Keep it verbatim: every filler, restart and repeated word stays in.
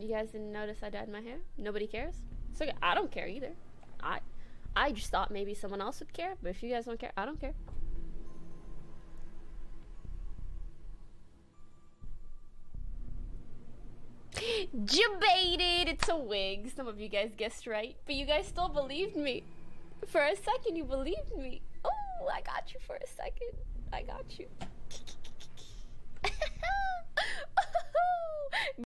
You guys didn't notice I dyed my hair? Nobody cares? So I don't care either. I I just thought maybe someone else would care, but if you guys don't care, I don't care. Debated. It's a wig. Some of you guys guessed right, but you guys still believed me. For a second, you believed me. Oh, I got you for a second. I got you.